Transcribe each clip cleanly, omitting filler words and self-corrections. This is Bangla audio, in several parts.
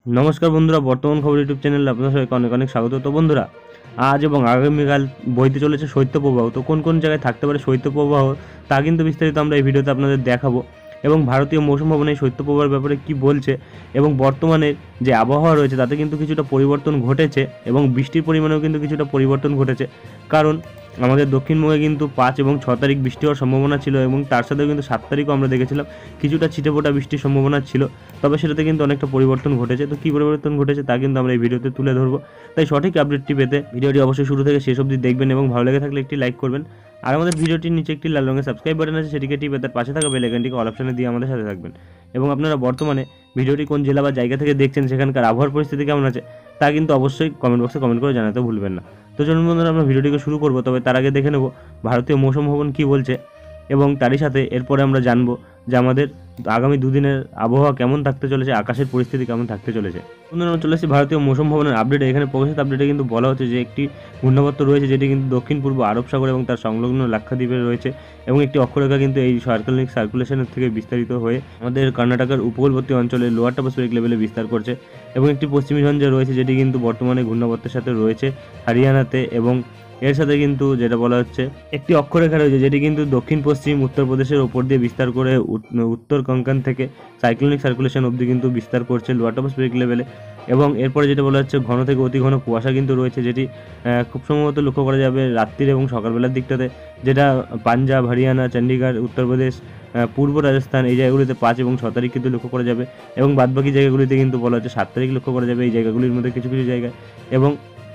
নমস্কার বন্ধুরা, বর্তমান খবর ইউটিউব চ্যানেলে আপনাদের সবাইকে অনেক অনেক স্বাগত। তো বন্ধুরা, আজ এবং আগামীকাল বইতে চলেছে শৈত্যপ্রবাহ। তো কোন কোন জায়গায় থাকতে পারে শৈত্যপ্রবাহ তা কিন্তু বিস্তারিত আমরা এই ভিডিওতে আপনাদের দেখাবো। এবং ভারতীয় মৌসুম ভবন এই শৈত্যপ্রবাহের ব্যাপারে কি বলছে এবং বর্তমানে যে আবহাওয়া রয়েছে তাতে কিন্তু কিছুটা পরিবর্তন ঘটেছে এবং বৃষ্টির পরিমাণেও কিন্তু কিছুটা পরিবর্তন ঘটেছে। কারণ আমাদের দক্ষিণবঙ্গে কিন্তু 5 এবং 6 তারিখ বৃষ্টি হওয়ার সম্ভাবনা ছিল এবং তার সাথেও কিন্তু 7 তারিখও আমরা দেখেছিলাম কিছুটা ছিটেফোঁটা বৃষ্টির সম্ভাবনা ছিল। তবে সেটাতে কিন্তু অনেকটা পরিবর্তন ঘটেছে। তো কী পরিবর্তন ঘটেছে তা কিন্তু আমরা এই ভিডিওতে তুলে ধরবো। তাই সঠিক আপডেটটি পেতে ভিডিওটি অবশ্যই শুরু থেকে শেষ অবধি দেখবেন এবং ভালো লেগে থাকলে একটি লাইক করবেন। আর আমাদের ভিডিওটির নিচে একটি লাল রঙের সাবস্ক্রাইব বাটন আছে, সেটিকে টিপে তার পাশে থাকা বেল আইকনটিকে অল অপশনে দিয়ে আমাদের সাথে থাকবেন। এবং আপনারা বর্তমানে ভিডিওটি কোন জেলা বা জায়গা থেকে দেখছেন, সেখানকার আবহাওয়ার পরিস্থিতি কেমন আছে তা কিন্তু অবশ্যই কমেন্ট বক্সে কমেন্ট করে জানাতে ভুলবেন না। তো চলুন বন্ধুরা, আমরা ভিডিওটিকে শুরু করবো। তবে তার আগে দেখে নেব ভারতীয় মৌসুম ভবন কী বলছে এবং তারই সাথে এরপরে আমরা জানবো যে আমাদের আগামী দুদিনের আবহাওয়া কেমন থাকতে চলেছে, আকাশের পরিস্থিতি কেমন থাকতে চলেছে। বন্ধুরা, আমরা চলে এসেছি ভারতীয় মৌসুম ভবনের আপডেটে। এখানে প্রকাশিত আপডেটে কিন্তু বলা হচ্ছে যে একটি ঘূর্ণাবর্ত রয়েছে যেটি কিন্তু দক্ষিণ পূর্ব আরব সাগর এবং তার সংলগ্ন লাক্ষাদ্বীপে রয়েছে এবং একটি অক্ষরেখা কিন্তু এই সার্কুলেশনের থেকে বিস্তারিত হয়ে আমাদের কর্ণাটকের উপকূলবর্তী অঞ্চলে লোয়ার ট্রপোস্ফিয়ারিক লেভেলে বিস্তার করছে এবং একটি পশ্চিমী ঝঞ্ঝা রয়েছে যেটি কিন্তু বর্তমানে ঘূর্ণাবর্তের সাথে রয়েছে হরিয়ানাতে। এবং এর সাথে কিন্তু যেটা বলা হচ্ছে একটি অক্ষরেখা রয়েছে যেটি কিন্তু দক্ষিণ পশ্চিম উত্তরপ্রদেশের ওপর দিয়ে বিস্তার করে উত্তর কঙ্কন থেকে সাইক্লোনিক সার্কুলেশন অবধি কিন্তু বিস্তার করছে লোয়ার ট্রপোস্ফিয়ারিক লেভেলে। এবং এরপরে যেটা বলা হচ্ছে ঘন থেকে অতি ঘন কুয়াশা কিন্তু রয়েছে যেটি খুব সম্ভবত লক্ষ্য করা যাবে রাত্রির এবং সকালবেলার দিকটাতে, যেটা পাঞ্জাব, হরিয়ানা, চণ্ডীগড়, উত্তরপ্রদেশ, পূর্ব রাজস্থান এই জায়গাগুলিতে 5 এবং 6 তারিখ কিন্তু লক্ষ্য করা যাবে। এবং বাদবাকি জায়গাগুলিতে কিন্তু বলা হচ্ছে 7 তারিখ লক্ষ্য করা যাবে এই জায়গাগুলির মধ্যে কিছু কিছু জায়গায়। এবং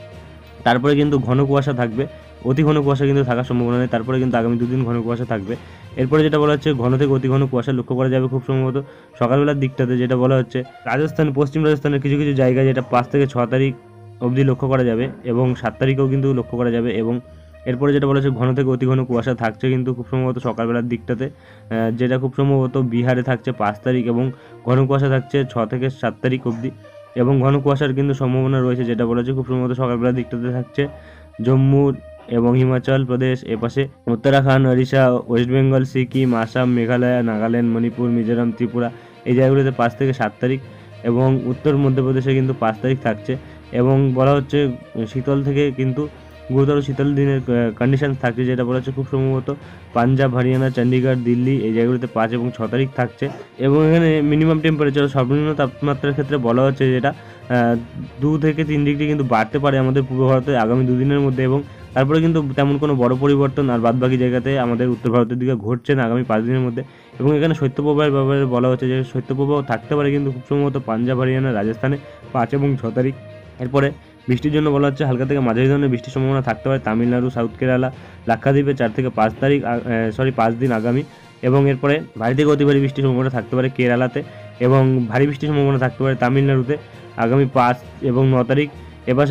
তারপরে কিন্তু ঘন কুয়াশা থাকবে, অতি ঘন কুয়াশা কিন্তু থাকার সম্ভাবনা নেই। তারপরে কিন্তু আগামী দুদিন ঘন কুয়াশা থাকবে। এরপরে যেটা বলা হচ্ছে ঘন থেকে অতি ঘন কুয়াশা লক্ষ্য করা যাবে খুব সম্ভবত সকালবেলার দিকটাতে, যেটা বলা হচ্ছে রাজস্থান, পশ্চিম রাজস্থানের কিছু কিছু জায়গায়, যেটা 5 থেকে 6 তারিখ অবধি লক্ষ্য করা যাবে এবং 7 তারিখেও কিন্তু লক্ষ্য করা যাবে। এবং এরপরে যেটা বলা হচ্ছে ঘন থেকে অতি ঘন কুয়াশা থাকছে কিন্তু খুব সম্ভবত সকালবেলার দিকটাতে, যেটা খুব সম্ভবত বিহারে থাকছে 5 তারিখ এবং ঘন কুয়াশা থাকছে 6 থেকে 7 তারিখ অবধি। এবং ঘন কুয়াশার কিন্তু সম্ভাবনা রয়েছে যেটা বলা হচ্ছে খুব সম্ভবত সকালবেলার দিকটাতে থাকছে জম্মু এবং হিমাচল প্রদেশ, এপাশে উত্তরাখণ্ড, ওড়িশা, ওয়েস্ট বেঙ্গল, সিকিম, আসাম, মেঘালয়, নাগাল্যান্ড, মণিপুর, মিজোরাম, ত্রিপুরা এই জায়গাগুলিতে 5 থেকে 7 তারিখ এবং উত্তর মধ্যপ্রদেশে কিন্তু 5 তারিখ থাকছে। এবং বলা হচ্ছে শীতল থেকে কিন্তু গুরুতর শীতল দিনের কন্ডিশন থাকছে, যেটা বলা হচ্ছে খুব সম্ভবত পাঞ্জাব, হরিয়ানা, চণ্ডীগড়, দিল্লি এই জায়গাগুলিতে 5 এবং 6 তারিখ থাকছে। এবং এখানে মিনিমাম টেম্পারেচার, সর্বনিম্ন তাপমাত্রার ক্ষেত্রে বলা হচ্ছে যেটা 2 থেকে 3 ডিগ্রি কিন্তু বাড়তে পারে আমাদের পূর্ব ভারতে আগামী দুদিনের মধ্যে। এবং তারপরে কিন্তু তেমন কোনো বড় পরিবর্তন আর বাদবাকি জায়গাতে আমাদের উত্তর ভারতের দিকে ঘটছে না আগামী 5 দিনের মধ্যে। এবং এখানে শৈত্যপ্রবাহের ব্যাপারে বলা হচ্ছে যে শৈত্যপ্রবাহ থাকতে পারে কিন্তু খুব সম্ভবত পাঞ্জাব, হরিয়ানা, রাজস্থানে 5 এবং 6 তারিখ। এরপরে বৃষ্টির জন্য বলা হচ্ছে হালকা থেকে মাঝারি ধরনের বৃষ্টির সম্ভাবনা থাকতে পারে তামিলনাড়ু, সাউথ কেরালা, লাক্ষাদ্বীপে 4 থেকে 5 তারিখ 5 দিন আগামী। এবং এরপরে ভারী থেকে অতি ভারী বৃষ্টির সম্ভাবনা থাকতে পারে কেরালাতে এবং ভারী বৃষ্টির সম্ভাবনা থাকতে পারে তামিলনাড়ুতে আগামী 5 এবং 9 তারিখ। এপাশে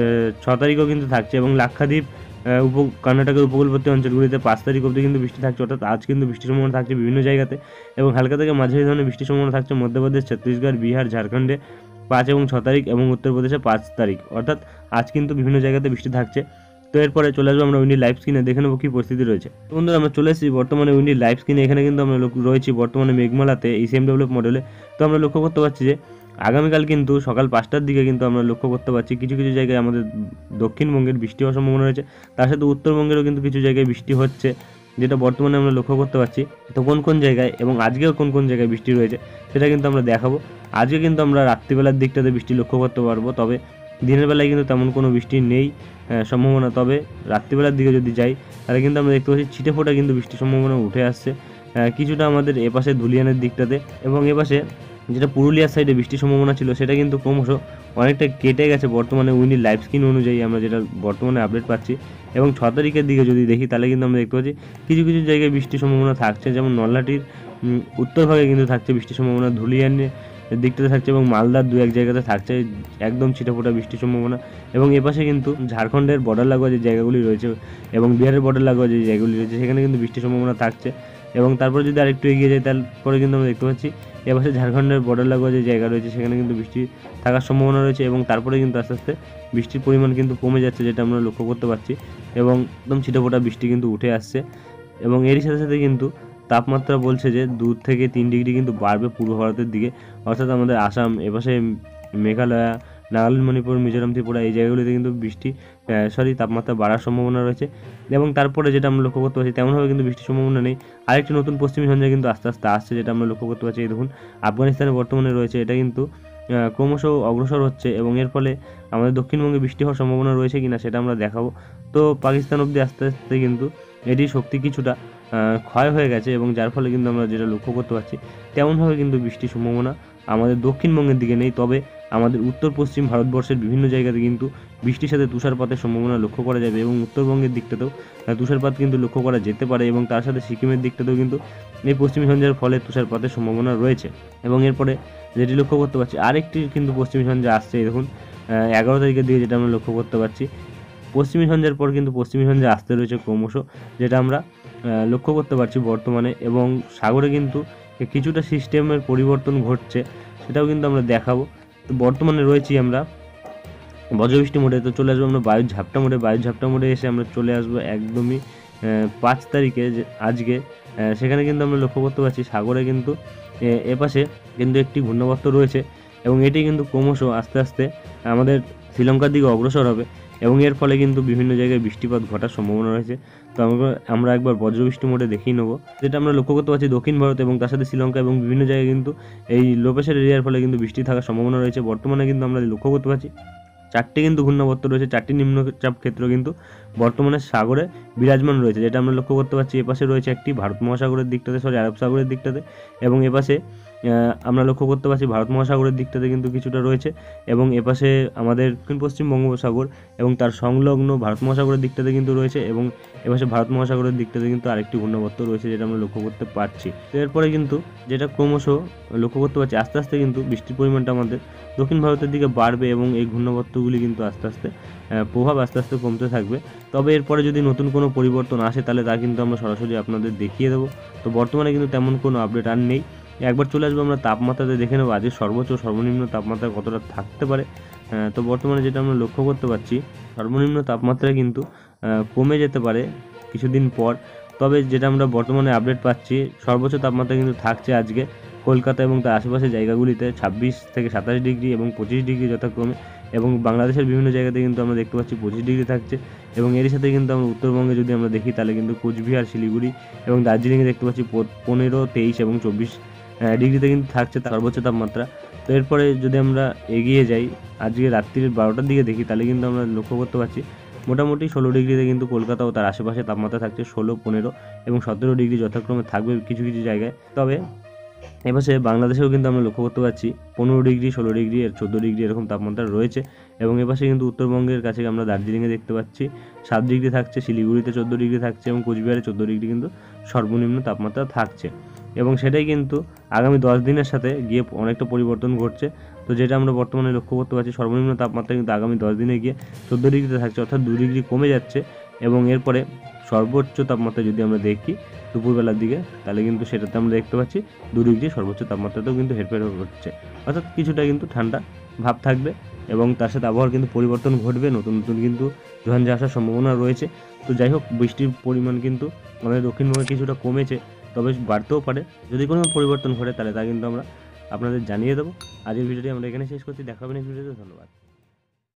6 তারিখও কিন্তু থাকছে এবং লাক্ষাদ্বীপ, কর্ণাটকের উপকূলবর্তী অঞ্চলগুলিতে 5 তারিখ অবধি কিন্তু বৃষ্টি থাকছে, অর্থাৎ আজ কিন্তু বৃষ্টির সম্ভাবনা থাকছে বিভিন্ন জায়গাতে। এবং হালকা থেকে মাঝারি ধরনের বৃষ্টির সম্ভাবনা থাকছে মধ্যপ্রদেশ, ছত্তিশগড়, বিহার, ঝাড়খণ্ডে 5 এবং 6 তারিখ এবং উত্তরপ্রদেশে 5 তারিখ, অর্থাৎ আজ কিন্তু বিভিন্ন জায়গাতে বৃষ্টি থাকছে। তো এরপরে চলে আসবো আমরা উইন্ডি লাইভ স্ক্রিনে, দেখে নেবো কী পরিস্থিতি রয়েছে। বন্ধুরা, আমরা চলে এসেছি বর্তমানে উইন্ডি লাইভ স্ক্রিনে। এখানে কিন্তু আমরা রয়েছি বর্তমানে মেঘমালাতে ECMW মডেলে। তো আমরা লক্ষ্য করতে পারছি যে আগামীকাল কিন্তু সকাল 5টার দিকে কিন্তু আমরা লক্ষ্য করতে পারছি কিছু কিছু জায়গায় আমাদের দক্ষিণবঙ্গের বৃষ্টি হওয়ার সম্ভাবনা রয়েছে, তার সাথে উত্তরবঙ্গেরও কিন্তু কিছু জায়গায় বৃষ্টি হচ্ছে, যেটা বর্তমানে আমরা লক্ষ্য করতে পারছি। তো কোন কোন জায়গায় এবং আজকেও কোন কোন জায়গায় বৃষ্টি রয়েছে সেটা কিন্তু আমরা দেখাবো। আজকে কিন্তু আমরা রাত্রিবেলার দিকটাতে বৃষ্টি লক্ষ্য করতে পারবো, তবে দিনের বেলায় কিন্তু তেমন কোনো বৃষ্টি নেই সম্ভাবনা। তবে রাত্রিবেলার দিকে যদি যাই তাহলে কিন্তু আমরা দেখতে পাচ্ছি ছিটেফোঁটা কিন্তু বৃষ্টির সম্ভাবনা উঠে আসছে কিছুটা আমাদের এপাশে ধুলিয়ানের দিকটাতে। এবং এপাশে যেটা পুরুলিয়ার সাইডে বৃষ্টির সম্ভাবনা ছিল সেটা কিন্তু ক্রমশ অনেকটা কেটে গেছে বর্তমানে উইন্ডি লাইভ স্ক্রিন অনুযায়ী আমরা যেটা বর্তমানে আপডেট পাচ্ছি। এবং 6 তারিখের দিকে যদি দেখি তাহলে কিন্তু আমরা দেখতে পাচ্ছি কিছু কিছু জায়গায় বৃষ্টির সম্ভাবনা থাকছে, যেমন নলহাটির উত্তর ভাগে কিন্তু থাকছে বৃষ্টির সম্ভাবনা, ধুলিয়ানের দিকটাতে থাকছে এবং মালদার 2-1 জায়গাতে থাকছে একদম ছিটেফোঁটা বৃষ্টির সম্ভাবনা। এবং এপাশে কিন্তু ঝাড়খণ্ডের বর্ডার লাগোয়া যে জায়গাগুলি রয়েছে এবং বিহারের বর্ডার লাগোয়া যে জায়গাগুলি রয়েছে সেখানে কিন্তু বৃষ্টির সম্ভাবনা থাকছে। এবং তারপরে যদি আরেকটু এগিয়ে যাই তারপরে কিন্তু আমরা দেখতে পাচ্ছি এপাশে ঝাড়খণ্ডের বর্ডার লাগোয়া যে জায়গা রয়েছে সেখানে কিন্তু বৃষ্টি থাকার সম্ভাবনা রয়েছে। এবং তারপরে কিন্তু আস্তে আস্তে বৃষ্টির পরিমাণ কিন্তু কমে যাচ্ছে, যেটা আমরা লক্ষ্য করতে পারছি। এবং একদম ছিটেফোঁটা বৃষ্টি কিন্তু উঠে আসছে। এবং এরই সাথে সাথে কিন্তু তাপমাত্রা বলছে যে 2 থেকে 3 ডিগ্রি কিন্তু বাড়বে পূর্ব ভারতের দিকে, অর্থাৎ আমাদের আসাম, এপাশে মেঘালয়, নাগাল্যান্ড, মণিপুর, মিজোরাম, ত্রিপুরা এই জায়গাগুলিতে কিন্তু তাপমাত্রা বাড়ার সম্ভাবনা রয়েছে। এবং তারপরে যেটা আমরা লক্ষ্য করতে পারছি তেমনভাবে কিন্তু বৃষ্টির সম্ভাবনা নেই। আরেকটি নতুন পশ্চিমী ঝঞ্ঝা কিন্তু আস্তে আস্তে আসছে, যেটা আমরা লক্ষ্য করতে পারছি। এই দেখুন আফগানিস্তানে বর্তমানে রয়েছে, এটা কিন্তু ক্রমশ অগ্রসর হচ্ছে এবং এর ফলে আমাদের দক্ষিণবঙ্গে বৃষ্টি হওয়ার সম্ভাবনা রয়েছে কিনা সেটা আমরা দেখাবো। তো পাকিস্তান অবধি আস্তে আস্তে কিন্তু এটির শক্তি কিছুটা ক্ষয় হয়ে গেছে এবং যার ফলে কিন্তু আমরা যেটা লক্ষ্য করতে পারছি তেমনভাবে কিন্তু বৃষ্টির সম্ভাবনা আমাদের দক্ষিণবঙ্গের দিকে নেই। তবে আমাদের উত্তর পশ্চিম ভারতবর্ষের বিভিন্ন জায়গাতে কিন্তু বৃষ্টির সাথে তুষারপাতের সম্ভাবনা লক্ষ্য করা যাবে এবং উত্তরবঙ্গের দিকটাতেও তুষারপাত কিন্তু লক্ষ্য করা যেতে পারে এবং তার সাথে সিকিমের দিকটাতেও কিন্তু এই পশ্চিমী ঝঞ্ঝার ফলে তুষারপাতের সম্ভাবনা রয়েছে। এবং এরপরে যেটি লক্ষ্য করতে পারছি আরেকটি কিন্তু পশ্চিমী ঝঞ্ঝা আসছে, দেখুন 11 তারিখের দিকে, যেটা আমরা লক্ষ্য করতে পারছি। পশ্চিমী ঝঞ্ঝার পর কিন্তু পশ্চিমী ঝঞ্ঝা আসতে রয়েছে ক্রমশ, যেটা আমরা লক্ষ্য করতে পারছি বর্তমানে। এবং সাগরে কিন্তু কিছুটা সিস্টেমের পরিবর্তন ঘটছে, সেটাও কিন্তু আমরা দেখাবো। তো বর্তমানে রয়েছি আমরা বজ্রবৃষ্টি মোডে। তো চলে আসবো আমরা বায়ুর ঝাপটা মোডে এসে আমরা চলে আসবো একদমই 5 তারিখে আজকে। সেখানে কিন্তু আমরা লক্ষ্য করতে পারছি সাগরে কিন্তু এপাশে কিন্তু একটি ঘূর্ণাবর্ত রয়েছে এবং এটি কিন্তু ক্রমশ আস্তে আস্তে আমাদের শ্রীলঙ্কার দিকে অগ্রসর হবে এবং এর ফলে কিন্তু বিভিন্ন জায়গায় বৃষ্টিপাত ঘটার সম্ভাবনা রয়েছে। তো আমরা একবার বজ্রবৃষ্টি মোডে দেখিয়ে নেবো, যেটা আমরা লক্ষ্য করতে পারছি দক্ষিণ ভারত এবং তার সাথে শ্রীলঙ্কা এবং বিভিন্ন জায়গায় কিন্তু এই লো প্রেশার এরিয়ার ফলে কিন্তু বৃষ্টি থাকার সম্ভাবনা রয়েছে। বর্তমানে কিন্তু আমরা লক্ষ্য করতে পারছি 4টি কিন্তু ঘূর্ণাবর্ত রয়েছে, 4টি নিম্নচাপ ক্ষেত্র কিন্তু বর্তমানে সাগরে বিরাজমান রয়েছে, যেটা আমরা লক্ষ্য করতে পারছি। এপাশে রয়েছে একটি ভারত মহাসাগরের দিকটাতে, আরব সাগরের দিকটাতে, এবং এপাশে আমরা লক্ষ্য করতে পারছি ভারত মহাসাগরের দিকটাতে কিন্তু কিছুটা রয়েছে এবং এপাশে আমাদের দক্ষিণ পশ্চিম বঙ্গোপসাগর এবং তার সংলগ্ন ভারত মহাসাগরের দিকটাতে কিন্তু রয়েছে এবং এপাশে ভারত মহাসাগরের দিকটাতে কিন্তু আরেকটি ঘূর্ণাবর্ত রয়েছে, যেটা আমরা লক্ষ্য করতে পারছি। তো এরপরে কিন্তু যেটা ক্রমশ লক্ষ্য করতে পারছি আস্তে আস্তে কিন্তু বৃষ্টির পরিমাণটা আমাদের দক্ষিণ ভারতের দিকে বাড়বে এবং এই ঘূর্ণাবর্তগুলি কিন্তু আস্তে আস্তে প্রভাব আস্তে আস্তে কমতে থাকবে। তবে এরপরে যদি নতুন কোনো পরিবর্তন আসে তাহলে তা কিন্তু আমরা সরাসরি আপনাদের দেখিয়ে দেবো। তো বর্তমানে কিন্তু তেমন কোনো আপডেট আর নেই। একবার চলে আসবো আমরা তাপমাত্রাতে দেখে নেবো আজকে সর্বোচ্চ সর্বনিম্ন তাপমাত্রা কতটা থাকতে পারে। তো বর্তমানে যেটা আমরা লক্ষ্য করতে পারছি সর্বনিম্ন তাপমাত্রা কিন্তু কমে যেতে পারে কিছুদিন পর। তবে যেটা আমরা বর্তমানে আপডেট পাচ্ছি সর্বোচ্চ তাপমাত্রা কিন্তু থাকছে আজকে কলকাতা এবং তার আশেপাশের জায়গাগুলিতে 26 থেকে 27 ডিগ্রি এবং 25 ডিগ্রি যথাক্রমে, এবং বাংলাদেশের বিভিন্ন জায়গাতে কিন্তু আমরা দেখতে পাচ্ছি 25 ডিগ্রি থাকছে। এবং এর সাথে কিন্তু আমরা উত্তরবঙ্গে যদি আমরা দেখি তাহলে কিন্তু কোচবিহার, শিলিগুড়ি এবং দার্জিলিংয়ে দেখতে পাচ্ছি 15, 23 এবং 24 ডিগ্রিতে কিন্তু থাকছে সর্বোচ্চ তাপমাত্রা। তো এরপরে যদি আমরা এগিয়ে যাই আজকে রাত্রির 12টার দিকে দেখি তাহলে কিন্তু আমরা লক্ষ্য করতে পারছি মোটামুটি 16 ডিগ্রিতে কিন্তু কলকাতা ও তার আশেপাশে তাপমাত্রা থাকছে 16, 15 এবং 17 ডিগ্রি যথাক্রমে থাকবে কিছু কিছু জায়গায়। তবে এপাশে বাংলাদেশেও কিন্তু আমরা লক্ষ্য করতে পারছি 15 ডিগ্রি, 16 ডিগ্রি, 14 ডিগ্রি এরকম তাপমাত্রা রয়েছে। এবং এপাশে কিন্তু উত্তরবঙ্গের কাছে আমরা দার্জিলিংয়ে দেখতে পাচ্ছি 7 ডিগ্রি থাকছে, শিলিগুড়িতে 14 ডিগ্রি থাকছে এবং কোচবিহারে 14 ডিগ্রি কিন্তু সর্বনিম্ন তাপমাত্রা থাকছে। এবং সেটাই কিন্তু আগামী 10 দিনের সাথে গিয়ে অনেকটা পরিবর্তন ঘটছে। তো যেটা আমরা বর্তমানে লক্ষ্য করতে পারছি সর্বনিম্ন তাপমাত্রা কিন্তু আগামী 10 দিনে গিয়ে 14 ডিগ্রিতে থাকছে, অর্থাৎ 2 ডিগ্রি কমে যাচ্ছে। এবং এরপরে সর্বোচ্চ তাপমাত্রা যদি আমরা দেখি দুপুরবেলার দিকে তাহলে কিন্তু সেটাতে আমরা দেখতে পাচ্ছি 2 ডিগ্রি সর্বোচ্চ তাপমাত্রাতেও কিন্তু হেরফের ঘটছে, অর্থাৎ কিছুটা কিন্তু ঠান্ডা ভাব থাকবে এবং তার সাথে আবহাওয়ার কিন্তু পরিবর্তন ঘটবে, নতুন নতুন কিন্তু ঝঞ্ঝা আসার সম্ভাবনা রয়েছে। তো যাই হোক বৃষ্টির পরিমাণ কিন্তু আমাদের দক্ষিণবঙ্গে কিছুটা কমেছে, তবে বাড়তেও পারে। যদি কোনো পরিবর্তন ঘটে তাহলে তা কিন্তু আমরা আপনাদের জানিয়ে দেবো। আজকের ভিডিওটি আমরা এখানে শেষ করছি, দেখা হবে নেক্সট ভিডিওতে। ধন্যবাদ।